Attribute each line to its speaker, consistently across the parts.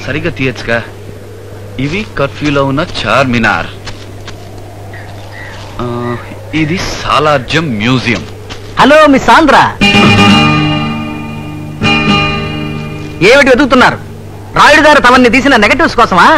Speaker 1: సరిగ్గా తీయచ్చుగా. ఇవి కర్ఫ్యూలో ఉన్న చార్మినార్, ఇది Salar Jung museum.
Speaker 2: Hello miss Andhra, ఏమిటి వెతుకుతున్నారు? రాయుడు గారు తమన్ని తీసిన నెగటివ్స్ కోసమా?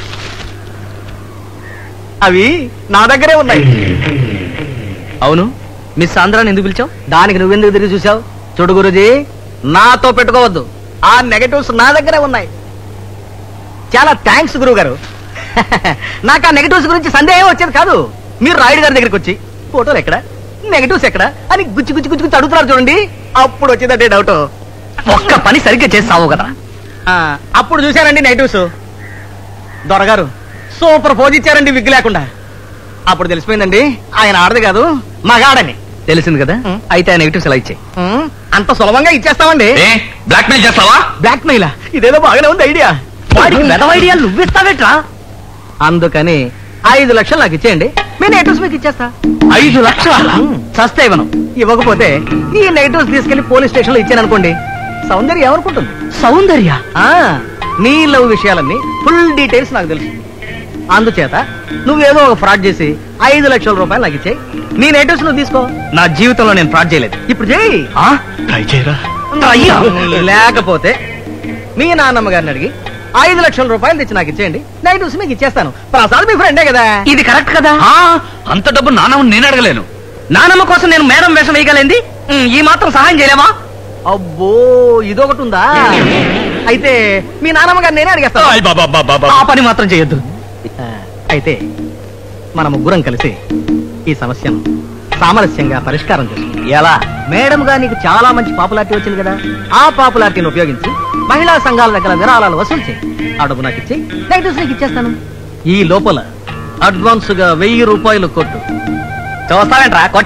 Speaker 2: అవి నా దగ్గరే ఉన్నాయి. అవును, మిస్ ఆంధ్రాని ఎందుకు పిలిచావు? దానికి నువ్వెందుకు తిరిగి చూసావు? చూడు గురుజీ, నాతో పెట్టుకోవద్దు. ఆ నెగటివ్స్ నా దగ్గరే ఉన్నాయి. చాలా థ్యాంక్స్ గురువు గారు. నాకు ఆ నెగటివ్స్ గురించి సందేహం వచ్చేది కాదు. మీరు రాయుడు గారి దగ్గరికి వచ్చి ఫోటోలు ఎక్కడ, నెగటివ్స్ ఎక్కడ అని గుచ్చి గుచ్చి గుచ్చి గుచ్చి అడుగుతున్నారు చూడండి, అప్పుడు వచ్చిందంటే డౌట్. ఒక్క పని సరిగ్గా చేస్తావు కదా. అప్పుడు చూశారండి నెగటివ్స్. దొరగారు సూపర్ పోజ్ ఇచ్చారండి విగ్గు లేకుండా. అప్పుడు తెలిసిపోయిందండి ఆయన ఆడది కాదు మగాడని. తెలిసింది కదా, అయితే ఆ నెగటివ్స్ ఎలా ఇచ్చాయి? అంత సులభంగా ఇచ్చేస్తామండి.
Speaker 1: బ్లాక్ మెయిల్ చేస్తావా?
Speaker 2: బ్లాక్ మెయిల్ ఇదేదో బాగానే ఉంది ఐడియా. ఐడియా నువ్విస్తావేట్రా? అందుకని 5 లక్షలు నాకు ఇచ్చేయండి, మీ నెగటివ్స్ మీకు ఇచ్చేస్తా. 5 లక్షలు సస్తే ఇవ్వను. ఇవ్వకపోతే ఈ నెగటివ్స్ తీసుకెళ్లి పోలీస్ స్టేషన్ లో ఇచ్చాను అనుకోండి, సౌందర్య ఏమనుకుంటుంది? సౌందర్య నీ లవ్ విషయాలన్నీ ఫుల్ డీటెయిల్స్ నాకు తెలుసు. అందుచేత నువ్వేదో ఒక ఫ్రాడ్ చేసి 5 లక్షల రూపాయలు నాకు ఇచ్చేయి, నీ నెగటివ్స్ నువ్వు తీసుకో. నా జీవితంలో నేను ఫ్రాడ్ చేయలేదు, ఇప్పుడు చేయి.
Speaker 1: ట్రై చేయరా?
Speaker 2: లేకపోతే మీ నాన్నమ్మ గారిని అడిగి 5 లక్షల రూపాయలు తెచ్చి నాకు ఇచ్చేయండి, నెగటివ్స్ మీకు ఇచ్చేస్తాను. ప్రసాద్ మీ ఫ్రెండే కదా. ఇది కరెక్ట్ కదా?
Speaker 1: అంత డబ్బు నాన్నమ్మ నేను అడగలేను.
Speaker 2: నానమ్మ కోసం నేను మేడం వేషం వేయగలేంది, ఈ మాత్రం సహాయం చేయలేమా? అబ్బో ఇదొకటి ఉందా? అయితే మీ నానమ్మ గారు నేనే అడిగేస్తాను. ఆ పని మాత్రం చేయొద్దు. అయితే మన ముగ్గురం కలిసి ఈ సమస్యను సామరస్యంగా పరిష్కారం చేస్తుంది. ఎలా? మేడం గా నీకు చాలా మంచి పాపులారిటీ వచ్చింది కదా, ఆ పాపులారిటీని ఉపయోగించి మహిళా సంఘాల దగ్గర విరాళాలు వసూలు చేయి. ఆ డబ్బు నాకు ఇచ్చి నెగటివ్స్ నీకు ఇచ్చేస్తాను. ఈ లోపల అడ్వాన్స్ గా 1000 రూపాయలు కొట్టు. చూస్తావేంట్రా? కొట్ట.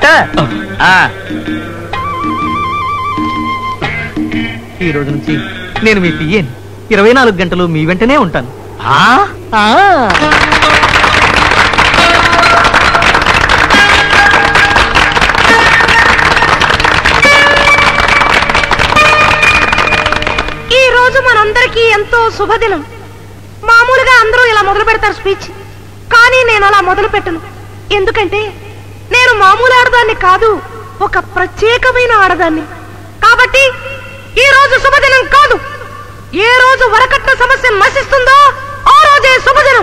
Speaker 2: ఈ రోజు నుంచి నేను మీ పియ్యని 24 గంటలు మీ వెంటనే ఉంటాను.
Speaker 3: ఈ రోజు మనందరికీ ఎంతో శుభదినం. మామూలుగా అందరూ ఇలా మొదలు పెడతారు స్పీచ్, కానీ నేను అలా మొదలు పెట్టను. ఎందుకంటే నేను మామూలు ఆడదాన్ని కాదు, ఒక ప్రత్యేకమైన ఆడదాన్ని. కాబట్టి ఈ రోజు శుభదినం కాదు. ఏ రోజు వరకట్న సమస్య నశిస్తుందో ఆ రోజే శుభదినం.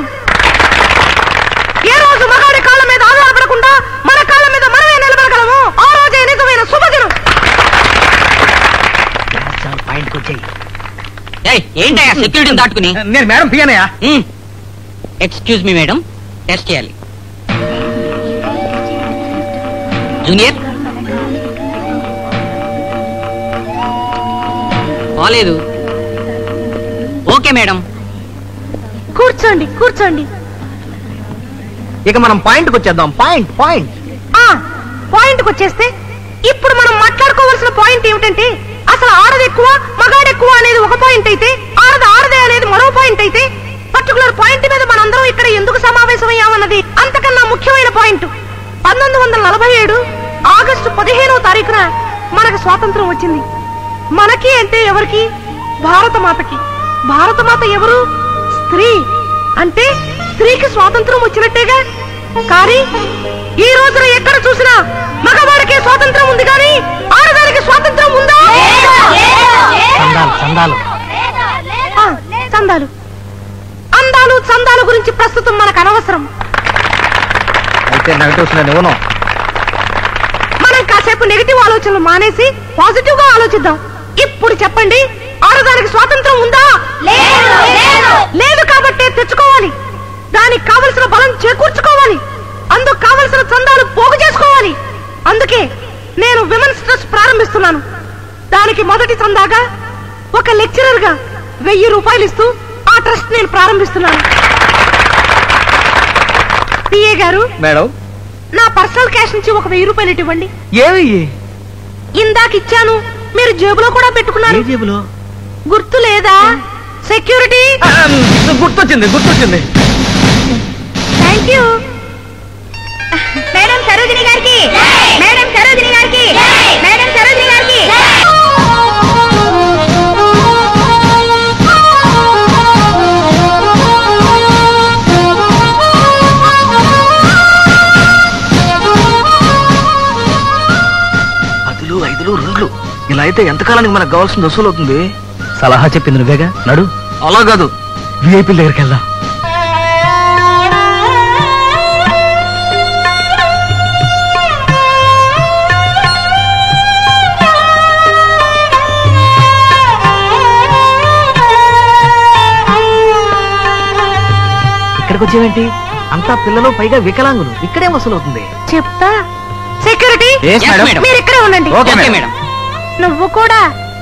Speaker 3: ఏ రోజు మగాడి కాళ్ళ మీద ఆధారపడకుండా మన కాళ్ళ మీద మనమే నిలబడగలము ఆ రోజే నిజమైన శుభదినం.
Speaker 4: ఏంటయ్యా సెక్యూరిటీని దాటుకుని?
Speaker 2: నేను మేడం పియనయా?
Speaker 4: ఎక్స్క్యూజ్ మీ మేడం, టెస్ట్ చేయాలి. జూనియర్ కాలేదు. Okay madam.
Speaker 3: కూర్చోండి కూర్చోండి.
Speaker 2: ఇక మనం పాయింట్కి వచ్చేద్దాం.
Speaker 3: పాయింట్కి వచ్చేస్తే ఇప్పుడు మనం మాట్లాడుకోవాల్సిన పాయింట్ ఏమిటంటే, అసలు ఆడది ఎక్కువ మగాడు ఎక్కువ అనేది ఒక పాయింట్ అయితే, ఆడదే అనేది మరో పాయింట్ అయితే, పర్టికులర్ పాయింట్ మీద మనందరం ఇక్కడ ఎందుకు సమావేశమయ్యామన్నది అంతకన్నా ముఖ్యమైన పాయింట్. 1947 ఆగస్టు 15వ తారీఖున మనకు స్వాతంత్రం వచ్చింది. మనకి అంటే ఎవరికి? భారతమాతకి. భారతమాత ఎవరు? స్త్రీ. అంటే స్త్రీకి స్వాతంత్రం వచ్చినట్టేగా. కానీ ఈ రోజున ఎక్కడ చూసినా మగవాడికి స్వాతంత్రం ఉంది, కానీ ఆడదానికి స్వాతంత్రం ఉందా? చందాలు అందాలు చందాల గురించి ప్రస్తుతం మనకు అనవసరం. మనం కాసేపు నెగిటివ్ ఆలోచనలు మానేసి పాజిటివ్ గా ఆలోచిద్దాం. ఇప్పుడు చెప్పండి, ఆడదానికి స్వాతంత్రం ఉందా? లేదు. కాబట్టి తెచ్చుకోవాలి. దానికి కావలసిన బలం చేకూర్చుకోవాలి. అందుకు కావలసిన చందాలు పోగు చేసుకోవాలి. అందుకే నేను విమెన్స్ ట్రస్ట్ ప్రారంభిస్తున్నాను. దానికి మొదటి చందాగా ఒక లెక్చరర్ గా 1000 రూపాయలు ఇస్తూ ఆ ట్రస్ట్ నేను ప్రారంభిస్తున్నాను. పిఏ గారు,
Speaker 2: మేడం,
Speaker 3: నా పర్సనల్ క్యాష్ నుంచి ఒక 1000 రూపాయలు ఇవ్వండి. ఇందాక ఇచ్చాను, మీరు జేబులో కూడా పెట్టుకున్నారు.
Speaker 2: జేబులో
Speaker 3: గుర్తు లేదా? సెక్యూరిటీ.
Speaker 2: గుర్తొచ్చింది.
Speaker 3: Thank you. మేడం సరోజిని గారికి, మేడం సరోజిని గారికి, మేడం సరోజిని గారికి.
Speaker 2: 5,000 2. ఇలా అయితే ఎంతకాలానికి మనకు కావాల్సిన వసూలు అవుతుంది? సలహా చెప్పింది నువ్వేగా, నడు. అలా కాదు, విఐపీ దగ్గరికి వెళ్దాం. ఇక్కడికి వచ్చేవేంటి? అంతా పిల్లలు, పైగా వికలాంగులు. ఇక్కడే వసూలు అవుతుంది.
Speaker 3: చెప్తా. Security
Speaker 4: Yes, madam.
Speaker 3: మీరు ఇక్కడే ఉండండి.
Speaker 4: Okay madam.
Speaker 3: నువ్వు కూడా.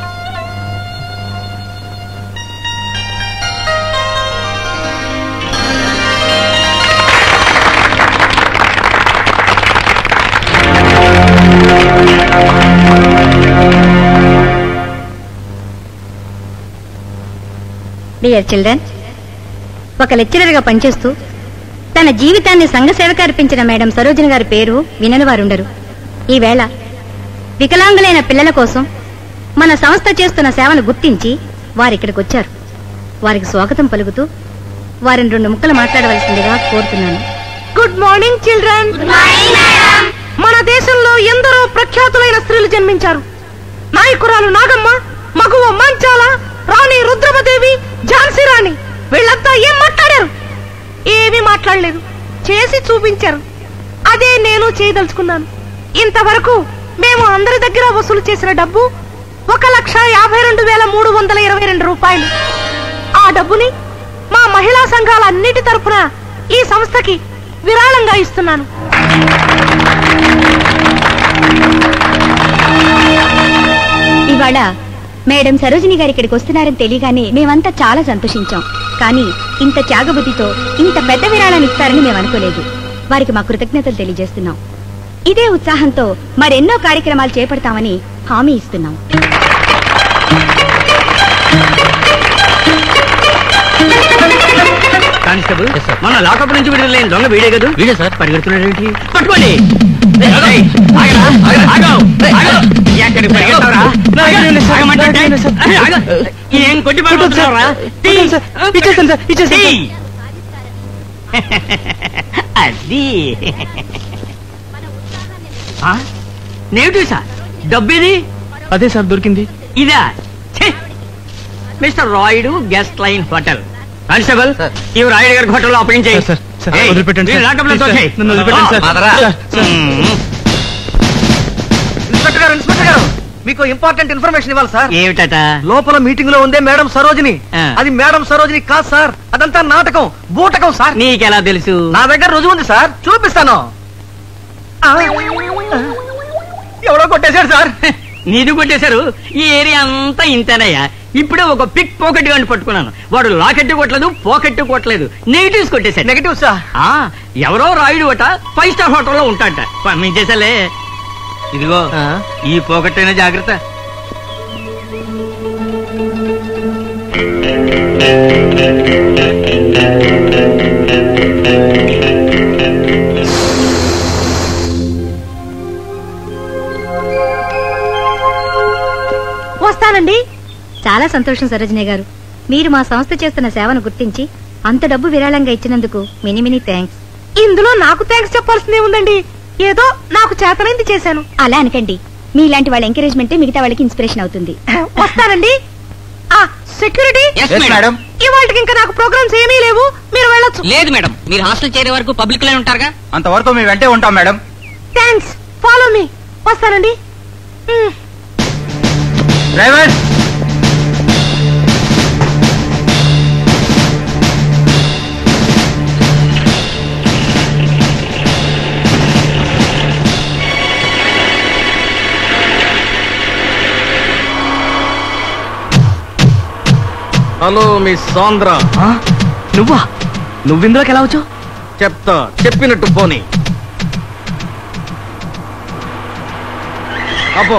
Speaker 5: డియర్ చిల్డ్రన్, ఒక లెక్చరర్గా పనిచేస్తూ తన జీవితాన్ని సంఘ సేవకు అర్పించిన మేడం సరోజిని గారి పేరు వినని వారుండరు. ఈవేళ వికలాంగులైన పిల్లల కోసం మన సంస్థ చేస్తున్న సేవను గుర్తించి వారిక్కడికి వచ్చారు. వారికి స్వాగతం పలుకుతూ వారిని 2 ముక్కలు మాట్లాడవలసిందిగా కోరుతున్నాను.
Speaker 3: Good morning children. మన దేశంలో ఎందరో ప్రఖ్యాతులైన స్త్రీలు జన్మించారు. నాయకురాలు నాగమ్మ, మగువ మంచాల, రాణి రుద్రమదేవి, ఝాన్సీ రాణి. వీళ్ళంతా ఏం మాట్లాడారు? ఏమీ మాట్లాడలేదు, చేసి చూపించారు. అదే నేను చేయదలుచుకున్నాను. ఇంతవరకు మేము అందరి దగ్గర వసూలు చేసిన డబ్బు 1,52,322 రూపాయలు. ఆ డబ్బుని మా మహిళా సంఘాలన్నిటి తరపున ఈ సంస్థకి విరాళంగా ఇస్తున్నాను.
Speaker 5: ఇవాళ మేడం సరోజిని గారు ఇక్కడికి వస్తున్నారని తెలియగానే మేమంతా చాలా సంతోషించాం. కానీ ఇంత త్యాగబుద్ధితో ఇంత పెద్ద విరాళాన్ని ఇస్తారని మేము అనుకోలేదు. వారికి మా కృతజ్ఞతలు తెలియజేస్తున్నాం. ఇదే ఉత్సాహంతో మరెన్నో కార్యక్రమాలు చేపడతామని హామీ ఇస్తున్నాం.
Speaker 2: కానిస్టేబుల్, మన లాకప్ నుంచి విడుదలైన దొంగ వీడే కదా? వీడే సార్. పరిగెడుతున్నాడు ఏంటి? పట్టుకోండి. ఏం కొట్టి పడుతున్నారా? అది నేటివ్ సార్. డబ్బేది?
Speaker 1: అదే సార్ దొరికింది.
Speaker 2: ఇదా? Mister Rayudu guest line hotel. Constable, ఇవి రాయుడు గారి హోటల్లో అప్పగించేయి. ఇన్స్పెక్టర్ గారు, మీకు ఇంపార్టెంట్ ఇన్ఫర్మేషన్ ఇవ్వాలి సార్. ఏమిటట? లోపల మీటింగ్ లో ఉందే మేడం సరోజిని. అది మేడం సరోజిని కాదు సార్, అదంతా నాటకం, బూటకం సార్. నీకెలా తెలుసు? నా దగ్గర రుజువు ఉంది సార్, చూపిస్తాను. ఎవరో కొట్టేశారు సార్. నీది కొట్టేశారు? ఈ ఏరియా అంతా ఇంతేనయ్యా. ఇప్పుడే ఒక పిక్ పాకెట్ గాని పట్టుకున్నాను. వాడు లాకెట్ కొట్టలేదు, పాకెట్ కొట్టలేదు, నెగిటివ్స్ కొట్టేశాడు. నెగిటివ్స్? ఎవరో రాయుడు అట 5 స్టార్ హోటల్లో ఉంటాడట. పంపించేసాలే. ఇదిగో ఈ పాకెట్ అయినా జాగ్రత్త.
Speaker 3: వస్తానండి.
Speaker 5: చాలా సంతోషం సరోజిని గారు. మీరు మా సంస్థ చేస్తున్న సేవను గుర్తించి అంత డబ్బు విరాళంగా ఇచ్చినందుకు మెనీ థ్యాంక్స్.
Speaker 3: ఇందులో నాకు థ్యాంక్స్ చెప్పాల్సిందే ఉందండి. ఏదో నాకు చేతనైంది చేశాను.
Speaker 5: అలా అనకండి. మీలాంటి వాళ్ళ ఎంకరేజ్మెంటే మిగతా వాళ్ళకి ఇన్స్పిరేషన్ అవుతుంది.
Speaker 3: వస్తానండి. సెక్యూరిటీ, ఇవాళకి ఇంకా నాకు ప్రోగ్రామ్స్ ఏమీ లేవు, మీరు వెళ్ళొచ్చు.
Speaker 4: లేదు మేడం, మీరు హాస్టల్ చేరే వరకు పబ్లిక్ లైన్ ఉంటారుగా.
Speaker 1: అంతవరకు మేము వెంటే ఉంటాం మేడం.
Speaker 3: Thanks, follow me. వస్తానండి.
Speaker 1: Driver,
Speaker 2: hello miss Sandra. నువ్వా? నువ్విందులోకి ఎలా వచ్చావు? చెప్తా, చెప్పినట్టు పోనీ. అబ్బో,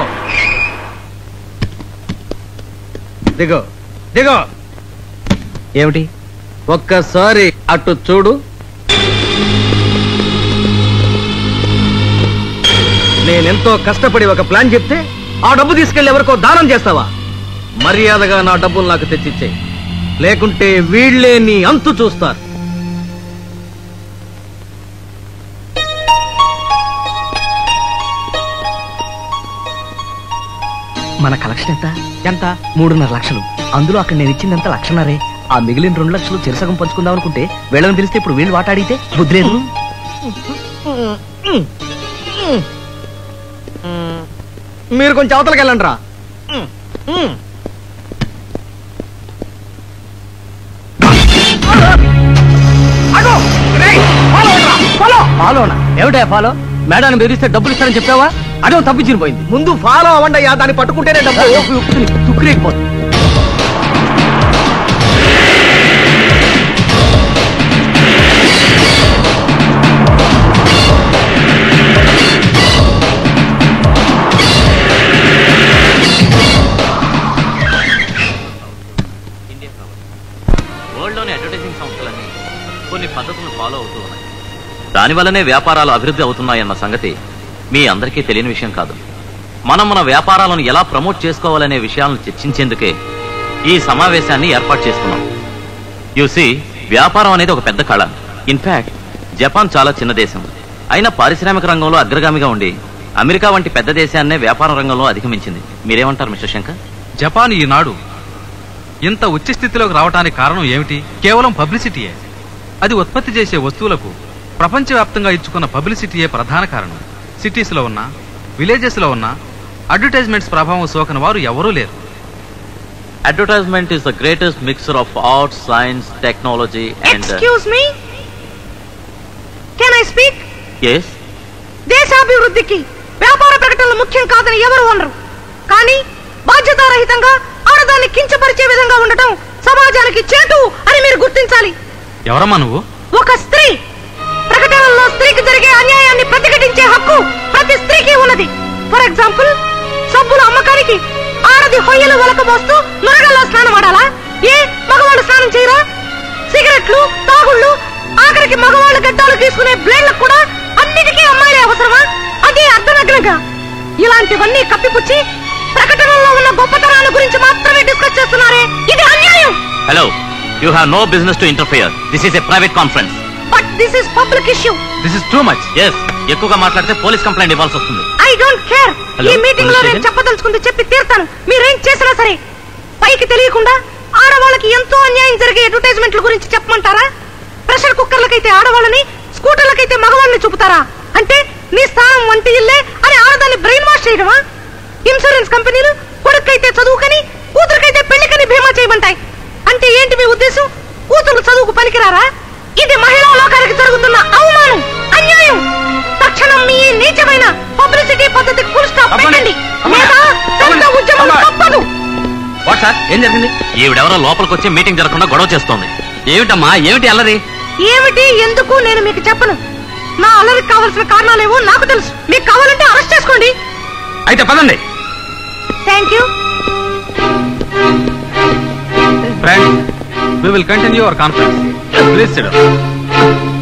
Speaker 2: దిగో దిగో. ఏమిటి? ఒక్కసారి అటు చూడు. నేనెంతో కష్టపడి ఒక ప్లాన్ చెప్తే ఆ డబ్బు తీసుకెళ్లి ఎవరికో దానం చేస్తావా? మర్యాదగా నా డబ్బులు నాకు తెచ్చిచ్చేయి, లేకుంటే వీళ్లే నీ అంతు చూస్తారు. మన కలెక్షన్ ఎంత? ఎంత? 3.5 లక్షలు. అందులో అక్కడ నేను ఇచ్చిందంత 1.5 లక్షలే. ఆ మిగిలిన 2 లక్షలు చెరసగం పంచుకుందాం అనుకుంటే వీళ్ళని తెలిస్తే ఇప్పుడు వీళ్ళు వాటాడితే బుద్ధి లేదు. మీరు కొంచెం అవతలకి వెళ్ళండి రా. ఫాలోనా? ఏమిటా ఫాలో? మేడాన్ని బెదిరిస్తే డబ్బులు ఇస్తారని చెప్పావా? అడవ తప్పించిన పోయింది. ముందు ఫాలో అవ్వండి అయ్యా, దాన్ని పట్టుకుంటేనే డబ్బు తుక్కురేకపోతుంది.
Speaker 1: వరల్డ్లోని అడ్వర్టైజింగ్ సంస్థలన్నీ కొన్ని పద్ధతులను ఫాలో అవుతూ ఉన్నాయి. దానివల్లనే వ్యాపారాలు అభివృద్ధి అవుతున్నాయన్న సంగతి మీ అందరికీ తెలియని విషయం కాదు. మనం మన వ్యాపారాలను ఎలా ప్రమోట్ చేసుకోవాలనే విషయాలను చర్చించేందుకే ఈ సమావేశాన్ని ఏర్పాటు చేసుకున్నాం. యూసీ, వ్యాపారం అనేది ఒక పెద్ద కళ. ఇన్ఫాక్ట్ జపాన్ చాలా చిన్న దేశం అయినా పారిశ్రామిక రంగంలో అగ్రగామిగా ఉండి అమెరికా వంటి పెద్ద దేశాన్నే వ్యాపార రంగంలో అధిగమించింది. మీరేమంటారు మిస్టర్ శంకర్?
Speaker 6: జపాన్ ఈనాడు ఇంత ఉచ్చ స్థితిలోకి రావడానికి కారణం ఏమిటి? కేవలం పబ్లిసిటీయే. అది ఉత్పత్తి చేసే వస్తువులకు ప్రపంచవ్యాప్తంగా ఇచ్చుకున్న పబ్లిసిటీయే ప్రధాన కారణం. సిటీస్లో ఉన్న, విలేజెస్లో ఉన్న అడ్వర్టైజ్మెంట్స్ ప్రభావం సోకని వారు ఎవరూ లేరు.
Speaker 1: Advertisement is the greatest mixer of art, science, technology and
Speaker 3: excuse me, can I speak?
Speaker 1: yes.
Speaker 3: దేశాభివృద్ధికి వ్యాపార ప్రకటనలు ముఖ్యం కాదని ఎవరు అనరు. కానీ బాధ్యతారహితంగా ఆడదాన్ని కించపరిచే విధంగా ఉండటం సమాజానికి చేటు అని మీరు గుర్తించాలి.
Speaker 6: ఎవరమ్మా నువ్వు?
Speaker 3: ఒక స్త్రీ. ప్రకటనల్లో స్త్రీకి జరిగే అన్యాయాన్ని ప్రతిఘటించే హక్కు ప్రతి స్త్రీకి ఉన్నది. ఫర్ ఎగ్జాంపుల్, సబ్బుల అమ్మకానికి ఆడది హొయ్యలు ఒలకబోస్తూ నొరగల్లో స్నానం ఆడాలా? ఏ మగవాళ్ళు స్నానం చేయరా? సిగరెట్లు, తాగుళ్ళు, ఆఖరికి మగవాళ్ళు గడ్డాలు తీసుకునే బ్లేడ్లకు కూడా అన్నిటికీ అమ్మాయిలే అవసరమా? అదే అర్ధనగ్నంగా. ఇలాంటివన్నీ కప్పిపుచ్చి ప్రకటనల్లో ఉన్న గొప్పతనాల గురించి మాత్రమే డిస్కస్ చేస్తున్నారే, ఇది అన్యాయం.
Speaker 1: Hello, you have no business to interfere. This is a private conference.
Speaker 3: But this is public issue.
Speaker 6: This is too much.
Speaker 1: yes, ఎక్కువగా మాట్లాడితే పోలీస్ కంప్లైంట్ ఇవ్వాల్సి వస్తుంది.
Speaker 3: I don't care.
Speaker 1: Hello,
Speaker 3: ఈ మీటింగ్ లో నేను చెప్పదలుచుకుంది చెప్పి తీరుతాను. మీరేం చేసినా సరే పైకి తెలియకుండా ఆడవాళ్ళకి ఎంతో అన్యాయం జరిగే అడ్వర్టైజ్మెంట్ల గురించి చెప్పమంటారా? ప్రెషర్ కుక్కర్లకైతే ఆడవాళ్ళని, స్కూటర్లకైతే మగవాళ్ళని చూపుతారా? అంటే నీ స్థానం వంటి ఇల్లే అని ఆడదాన్ని బ్రెయిన్ వాష్ చేయడమా? ఇన్సూరెన్స్ కంపెనీలు కొడుకైతే చదువుకని, కూతురుకైతే పెళ్లికని బీమా చేయమంటాయి. అంటే ఏంటి మీ ఉద్దేశం? కూతురు చదువుకు పనికిరారా? ఇది మహిళా లోకానికి జరుగుతున్న అవమానం, అన్యాయం. తక్షణం మీ నీచమైన పబ్లిసిటీ పద్ధతికి ఫుల్ స్టాప్ పెట్టండి, లేదా పెద్ద ఉద్యమం తప్పదు.
Speaker 1: వాట్ సార్, ఏం జరిగింది? ఈవిడెవరో లోపలికి వచ్చి మీటింగ్ జరగకుండా గొడవ చేస్తోంది. ఏమిటమ్మా, ఏమిటి అల్లరి?
Speaker 3: ఏమిటి, ఎందుకు నేను మీకు చెప్పను. నా అల్లరికి కావాల్సిన కారణాలేవో నాకు తెలుసు. మీకు కావాలంటే అరెస్ట్ చేసుకోండి.
Speaker 6: అయితే పదండి.
Speaker 3: Thank you.
Speaker 6: Friends, we will continue our conference. Please sit down.